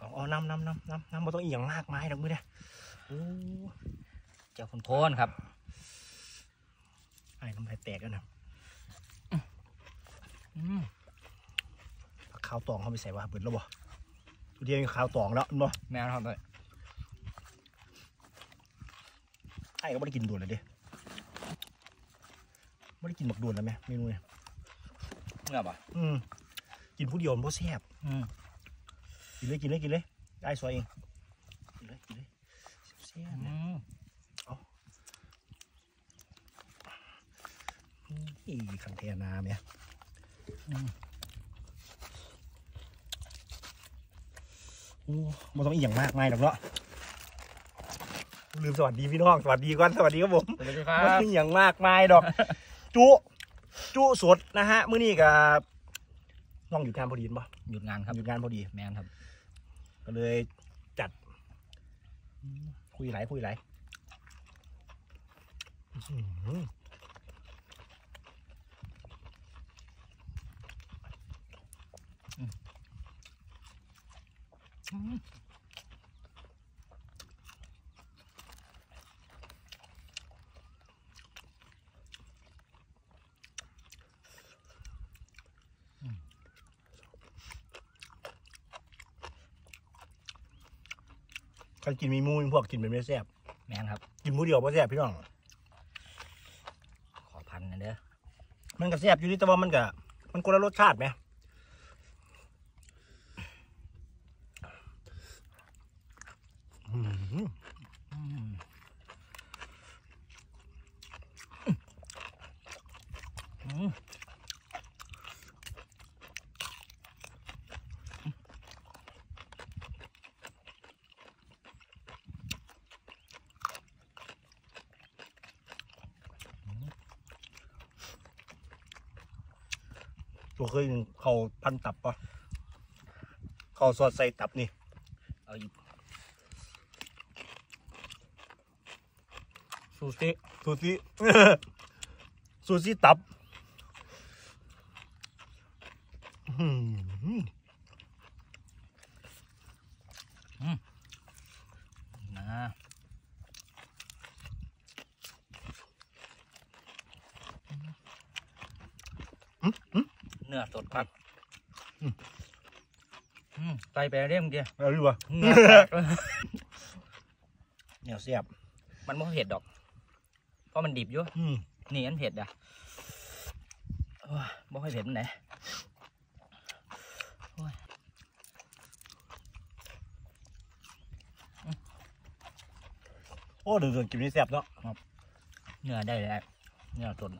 อ๋อน้ำมันต้องอีกอย่างมากมายดอกมือเนี่ยโอ้เจ้าคนโคนครับไอ้น้ำลายแตกแล้วนะข้าวตองเขาไปใส่ว่าเปิดแล้วบ่ทุเรียนข้าวตองแล้วเนาะแม่ครับเลยไอ้ก็ไม่ได้กินด่วนเลยดิไม่ได้กินหมักด่วนแล้วไหมเมนูเนี่ยเมื่อป่ะกินผู้เดียวมันก็แซ่บกินเลยได้สวยเองกินเลยแซ่บเอาอีขันเทียนาเนี่ยโอ้มันต้องอีกอย่างมากมายหรอกเนาะลืมสวัสดีพี่น้องสวัสดีก่อนสวัสดีครับผมสวัสดีครับมันอย่างมากมายดอกจุสดนะฮะมื้อนี้กับน้องหยุดงานพอดีป่ะหยุดงานครับหยุดงานพอดีแมนครับก็เลยจัดคุยไหลใครกินมีมูพวกกินเป็นไม่แซ่บแมนครับกินมูเดียวไม่แซ่บพี่น้องขอพันนะเด้อมันก็แซ่บอยู่ที่แต่ว่ามันคนละรสชาติไหมตัวเคยเขาพันตับปะเขาสอดใส่ตับนี่เอาอีกซูซี่ตับนะเนื้อสดครับไปเรียกมึงเดียวอะไรวะเนี่ยเสียบมันไม่เผ็ดดอกเพราะมันดิบอยู่นี่อันเผ็ดอ่ะบ่ค่อยเผ็ดไหนโอ้เดือดกินนี่เสียบเนาะเนื้อได้เลยเนื้อสด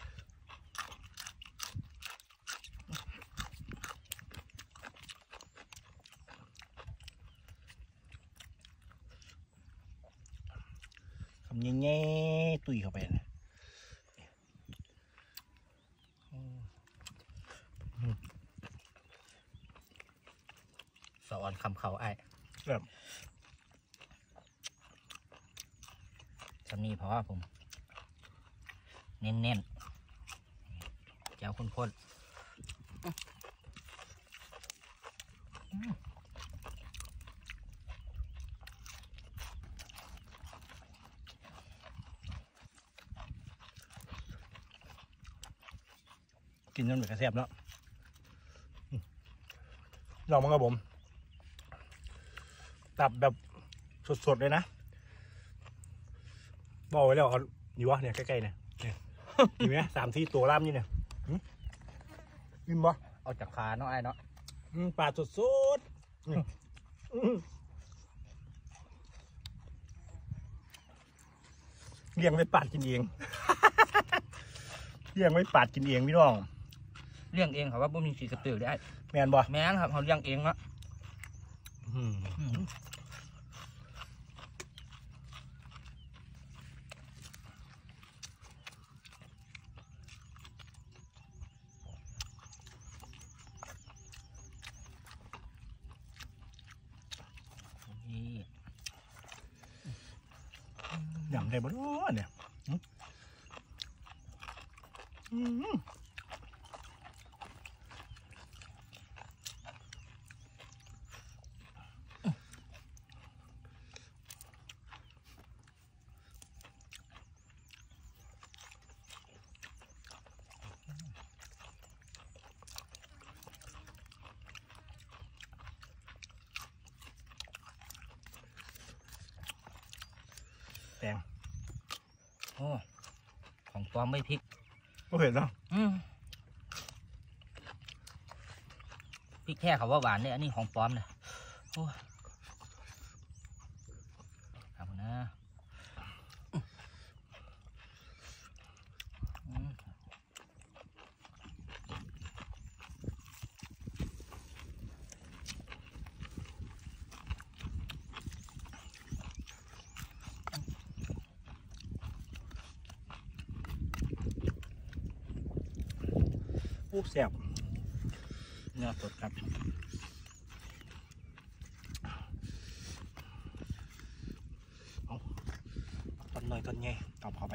ทำแง่ๆตุยเข้าไปนะสอนคำเขาไอ้แบบสำนีเพราะว่าผมเน้นๆเจ้าข้นกินจนแบบกระเสียบเนาะลองมั้งครับผมตับแบบสดๆเลยนะบอกไว้แล้วเขาอยู่วะเนี่ยใกล้ๆเนี่ยเห็นไหม3-4ตัวล่ามนี่เนี่ยกินบ่เอาจากขาเนาะไอ้เนาะปลาสดเลี้ยงไว้ปาดกินเองเลี้ยงไว้ปาดกินเองพี่น้องเลี้ยงเองครับว่าบ่มีสีกระตือได้แมนบ่แมนครับเขาเลี้ยงเองเนาะยำได้บ่เนี่ยแตงโอ้ของปลอมไม่พริกก็เห็นเนาะพริกแค่เขาว่าหวานเนี่ยอันนี้ของปลอมเนี่ยโอ้เอานะโอ้แซ่บเนื้อสดครับต้นน้อยต้นใหญ่เอาเข้าไป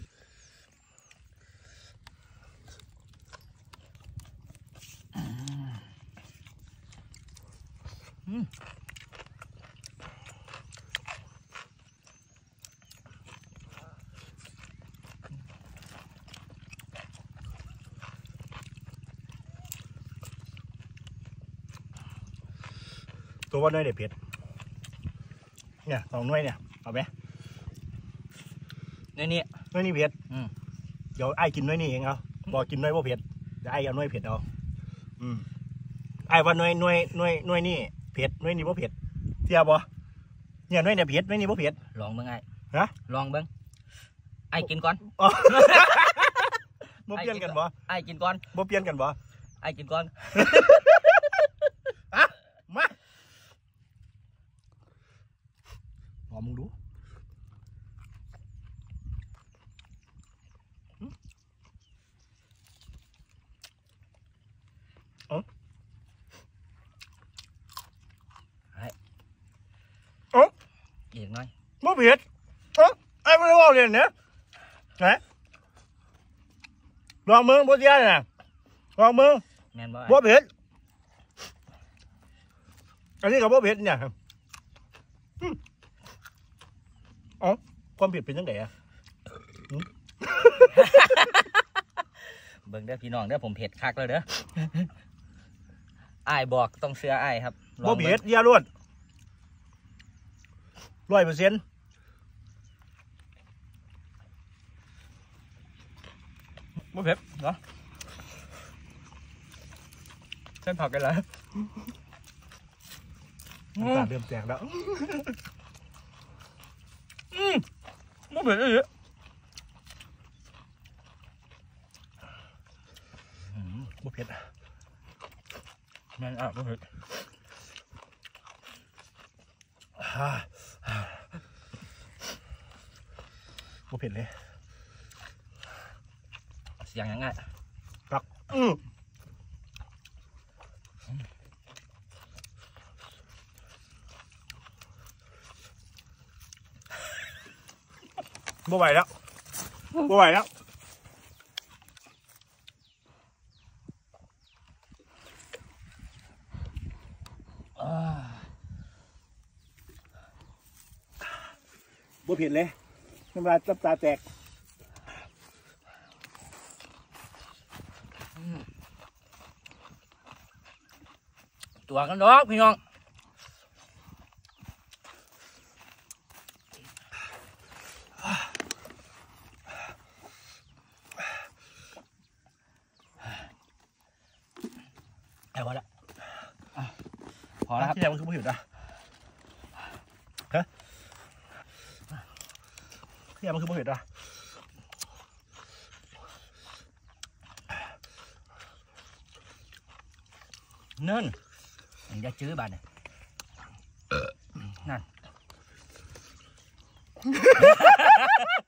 ตัวว่าน้อยเด็ดเผ็ดเนี่ยสองน้อยเนี่ยเอาไหมในนี้น้อยนี่เผ็ดเดี๋ยวไอ้กินน้อยนี่เองเอาบอกกินน้อยว่าเผ็ดเดี๋ยวไอ้เอาน้อยเผ็ดเอาไอ้ว่าน้อยนี่เผ็ดน้อยนี่ว่าเผ็ดเทียบบ่เนี่ยน้อยเนี่ยเผ็ดน้อยนี่ว่าเผ็ดลองเบิ้งไอ้ฮะลองเบิ้งไอ้กินก่อนบ่เปลี่ยนกันบ่ไอ้กินก่อนบ่เปลี่ยนกันบ่ไอ้กินก่อนอะมาลองมึงดูอีกหน่อยบ่เผ็ดไอ้ไม่ได้ว่าเลยเนี่ยนะลองมึงบ่เสียน่ะลองมึงแม่นบ่บ่เผ็ดอันนี้กับบ่เผ็ดเนี่ยอ๋อความเผ็ดเป็นจังไดอ่ะเบิ่งเด้อพี่น้องเด้อผมเผ็ดคักเลยเด้อไอ้บอกต้องเชื่อไอ้ครับบ่เผ็ดเยี่ยรวด100%บ่เผ็ดเนาะเส้นผักกันแล้วน้ำตาเริ่มแตกแล้วบ่เผ็ดเลยบ่เผ็ดแม่นบ่เผ็ดบ่เผ็ดเลยเสียงยังไงครับบ่ไหวแล้วบ่ไหวแล้วบ่เผ็ดเลยน้ำลายน้ำตาแตกตัวกันดอกพี่น้องเอาละพอแล้วครับที่แรกมันคือบ่เผ็ดนะฮะที่แรกมันคือบ่เผ็ดนะเนิ่นมันจะจื้อบาดเนี่ยนั่น